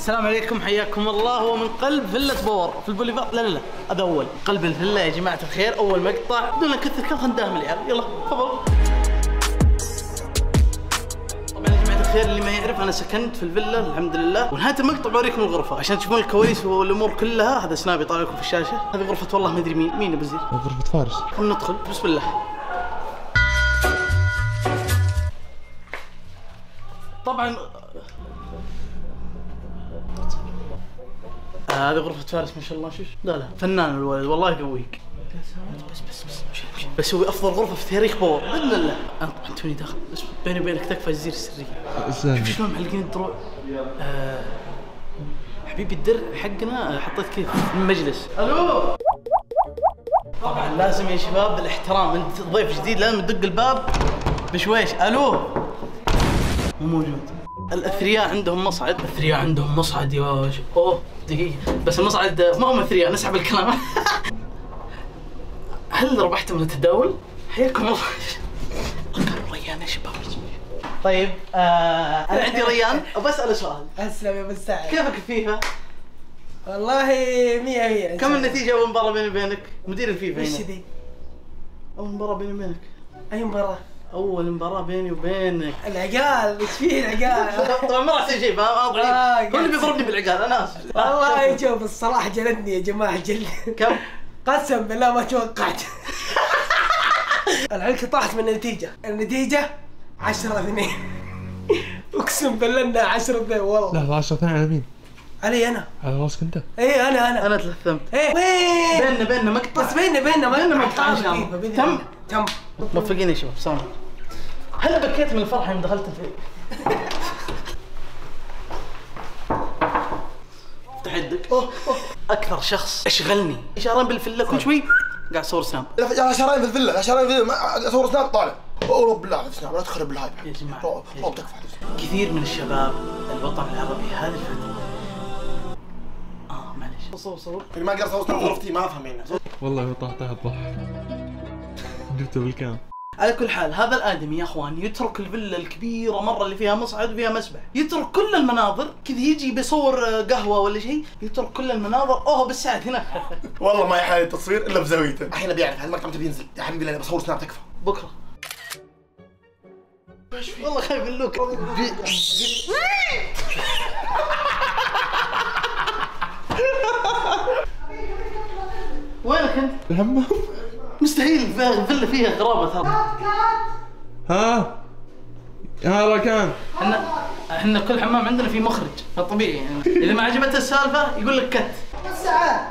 السلام عليكم، حياكم الله. ومن قلب فيلا باور في البوليفارد. لا هذا اول قلب الفيلا يا جماعه الخير. اول مقطع بدون نكثر كل خندام العيال. يلا تفضل. طبعا يا جماعه الخير اللي ما يعرف انا سكنت في الفيلا الحمد لله. ونهايه المقطع بوريكم الغرفه عشان تشوفون الكواليس والامور كلها. هذا سناب يطلع لكم في الشاشه. هذه غرفه والله ما ادري مين ابو زيد. غرفه فارس. خلينا ندخل بسم الله. طبعا هذه غرفة فارس ما شاء الله. شوف لا فنان الولد والله يقويك. بس هو افضل غرفة في تاريخ باور باذن الله. انا طبعا توني داخل بس بيني وبينك تكفى الجزيرة السرية. شوف شلون معلقين الدروع. حبيبي الدرع حقنا حطيت كيف في المجلس. الو. طبعا لازم يا شباب بالاحترام، انت ضيف جديد لازم تدق الباب بشويش. الو مو موجود. الاثرياء عندهم مصعد. الاثرياء عندهم مصعد يا اوه دقيقة بس المصعد ما هم اثرياء. نسحب الكلام. هل ربحتم من التداول؟ حياكم الله. قالوا ريان يا شباب. طيب انا عندي ريان وبسأله سؤال. اسلم يا ابو سعد. كيفك فيفا؟ والله 100 كم النتيجة أول مباراة بيني وبينك؟ مدير الفيفا هنا. ايش ذي؟ أول مباراة بيني وبينك. اي مباراة؟ أول مباراة بيني وبينك. العقال، ايش فيه العقال؟ طبعا ما راح يصير شيء فاهم؟ هو اللي بيضربني بالعقال انا اسف. والله شوف الصراحة جلدني يا جماعة جلد. كم؟ قسم بالله ما توقعت. العلكة طاحت من النتيجة 10-2. اقسم بالله انها 10-2 والله. لا 10-2 على مين؟ علي انا. على راسك انت؟ ايه انا تلثمت. ايه وين؟ بيننا مقطع. بس بيننا مقطع ان شاء الله. تم موفقين يا شباب. سلام. هل بكيت من الفرحة يوم دخلت في تحدك؟ اكثر شخص اشغلني شهرين بالفيلا كل شوي قاعد اصور سناب. يا شهرين في الفيلا، اصور سناب طالع. رب بالله على سناب لا تخرب الهايب يا جماعه. تكفى. كثير من الشباب الوطن العربي هذه الفتره معليش صور اللي ما قدر اصور سناب غرفتي ما افهم يعني. والله طاحتها الضحك. جبته بالكام. على كل حال هذا الادمي يا اخوان يترك الفيلا الكبيره مره اللي فيها مصعد وفيها مسبح، يترك كل المناظر كذا، يجي بيصور قهوه ولا شيء يترك كل المناظر. اوه بالساعد هنا. والله ما يحال التصوير الا بزاويته. الحين بيعرف هذا المقطع متى بينزل يا حبيبي. انا بصور سناب تكفى. بكره. والله خايف من لوك. وينك انت؟ الحمام. مستحيل الفيلا فيها غرابه ترى. ها ركان. احنا كل حمام عندنا في مخرج فطبيعي يعني اذا ما عجبته السالفه يقول لك كت. سعد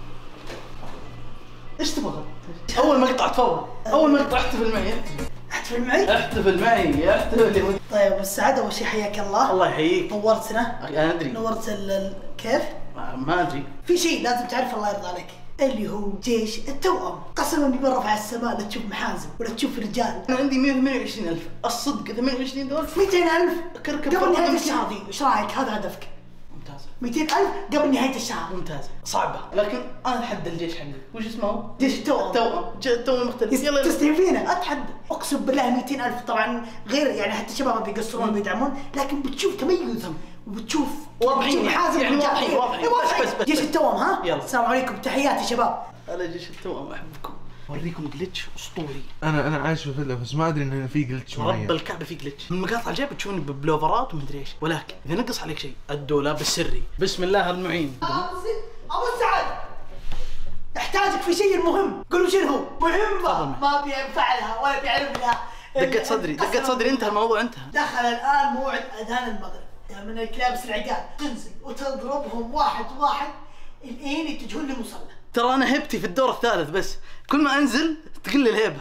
ايش تبغى؟ اول مقطع تفضل. اول مقطع احتفل معي. احتفل معي؟ احتفل معي احتفل. طيب ابو سعد اول شيء حياك الله. الله يحييك. نورتنا. انا ادري. نورت كيف؟ ما ادري. في شيء لازم تعرف الله يرضى عليك اللي هو جيش التوأم. قسما بالله رفع السماء لا تشوف محازم ولا تشوف رجال. انا عندي 128,000 الصدق. 28 دولار 200,000 كركب قبل نهاية الشهر دي. ايش رايك؟ هذا هدفك. ممتاز. 200,000 قبل نهاية الشهر. ممتاز. صعبة لكن انا اتحدى الجيش حقي. وش اسمه؟ جيش التوأم. التوأم مختلف. يلا تستهين فينا؟ اتحدى. اقسم بالله 200,000 طبعا غير يعني حتى الشباب بيقصرون بيدعمون لكن بتشوف تميزهم وبتشوف واضحين يعني واضحين. بس جيش التوأم. ها يلا السلام عليكم تحياتي شباب. انا جيش التوأم احبكم. اوريكم جلتش اسطوري. انا عايش في فيلا بس ما ادري انه في جلتش معين. رب الكعبه في جلتش. من المقاطع الجايه بتشوفني ببلوفرات ومدري ايش، ولكن اذا نقص عليك شيء الدولاب السري. بسم الله المعين. ابو سعد احتاجك في شيء مهم. قولوا شنو هو؟ مهمة ما بينفع لها ولا بيعرف لها. دقت صدري انتهى الموضوع انتهى. دخل الان موعد اذان المغرب. من الكلابس العقال تنزل وتضربهم واحد الين يتجهون للمصلى. ترى انا هبتي في الدور الثالث بس كل ما انزل تقل الهيبه.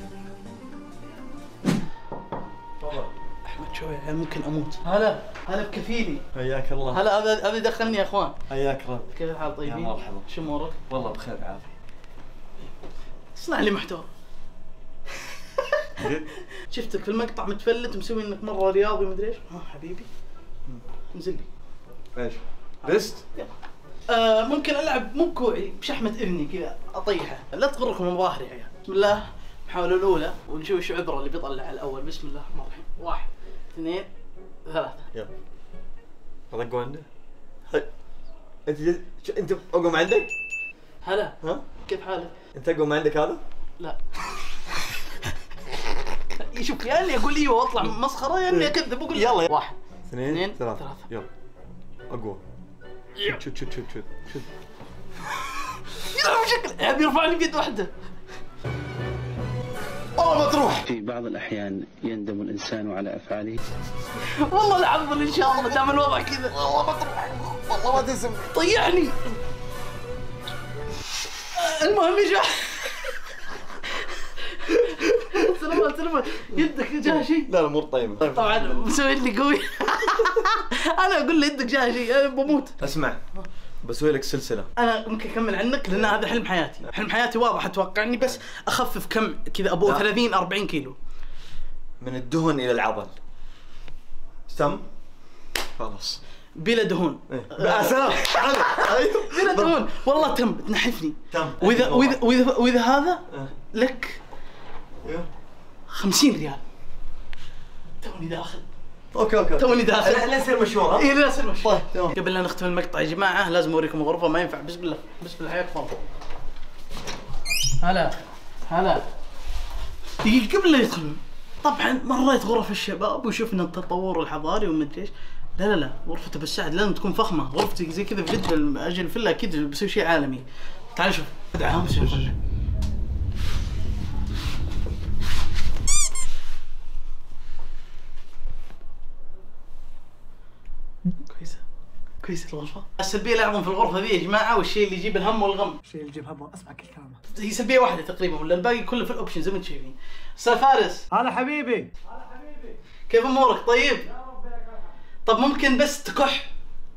احمد شوي ممكن اموت. هلا بكفيلي. حياك الله. هلا هذا دخلني يا اخوان. حياك رب. كيف الحال طيبين؟ يا مرحبا. شو امورك؟ والله بخير بعافيه. اصنع لي محتوى. شفتك في المقطع متفلت مسوي انك مره رياضي ومدري ايش. حبيبي انزل لي. ايش؟ ريست؟ ممكن العب مو بكوعي بشحمه اذني كذا اطيحه. لا تغركم مظاهري يا عيال. بسم الله المحاوله الاولى ونشوف شو عبره اللي بيطلع الاول. بسم الله الرحمن الرحيم. 1 2 3 يلا. اطق عنده؟ انت اقوم عندك؟ هلا ها؟ كيف حالك؟ انت اقوم عندك هذا؟ لا شوف يا اني اقول ايوه واطلع مسخره يا اني اكذب اقول يلا. 1 2 2 3 3 يلا اقوى. شد شد شد شد شد. يلا بشكل ابي يرفعني بيد واحده. ما تروح. في بعض الأحيان يندم الإنسان على أفعاله. والله العظيم ان شاء الله دام الوضع كذا. والله ما تروح، والله ما تسمع. طيعني. المهم يا جماعه سلامات يدك جاها شيء. لا الامور طيبه. طبعا مسوي لي قوي. انا اقول له يدك جاها شيء انا بموت. اسمع بسوي لك سلسله. انا ممكن اكمل عنك لان هذا حلم حياتي، حلم حياتي واضح اتوقع اني بس اخفف كم كذا ابو 30 40 كيلو من الدهن الى العضل. تم؟ خلاص بلا دهون. سلام. ايوه بلا دهون والله تم تنحفني. تم. واذا هذا لك 50 ريال. توني داخل. اوكي توني داخل. لا نصير مشوار. ها؟ اي لا يصير مشي. طيب تمام. قبل لا نختم المقطع يا جماعه لازم اوريكم الغرفه ما ينفع. بسم الله بسم الله حياك الله. هلا دقيقه قبل لا يدخلون طبعا مريت غرف الشباب وشفنا التطور الحضاري ومدري ايش. لا غرفة ابو السعد لازم تكون فخمه. غرفتي زي كذا في جده اجل فيلا اكيد بسوي شيء عالمي. تعال شوف ادعم بسوي فيلا. كويسة الغرفة. السلبية الأعظم في الغرفة ذي يا جماعة والشيء اللي يجيب الهم والغم. الشيء اللي يجيب هم اسمع كل كلامه. هي سلبية واحدة تقريبا ولا الباقي كله في الأوبشن زي ما انتم شايفين. أستاذ فارس. هلا حبيبي. كيف أمورك طيب؟ طب ممكن بس تكح؟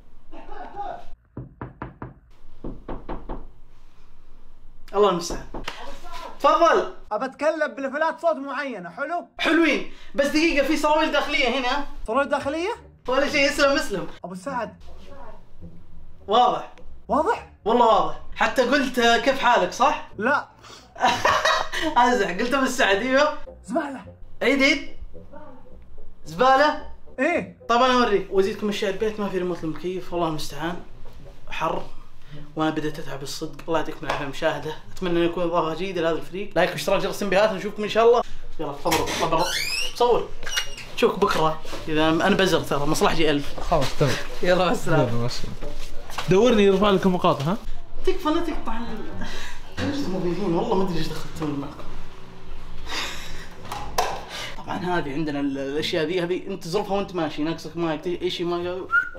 الله المستعان. تفضل. ابى اتكلم بليفلات صوت معينه. حلو؟ حلوين بس دقيقة في سراويل داخلية هنا. صورة داخليه؟ ولا شيء اسلم. ابو السعد واضح. واضح؟ والله واضح. حتى قلت كيف حالك صح؟ لا ازح قلت ابو السعد ايوه. زباله. عيد زبالة؟ ايه طب انا اوريك وازيدكم الشعر بيت ما في ريموت المكيف والله المستعان حر وانا بديت اتعب الصدق. الله يعطيكم العافيه المشاهده. اتمنى ان يكون اضافه جيده لهذا الفريق. لايك واشتراك جرس التنبيهات نشوفكم ان شاء الله. يلا تفضلوا اطلع برا صور. نشوفك بكره اذا انا بزر ترى مصلحتي 1000. خلاص تمام. يلا مع السلامه. يلا مع السلامة. دورني يرفع لك المقاطع. ها تكفى لا تقطع ليش موجودين والله ما ادري ايش دخلتون معكم. طبعا هذه عندنا الاشياء ذي هذه انت تصرفها وانت ماشي ناقصك مايك اي شيء ما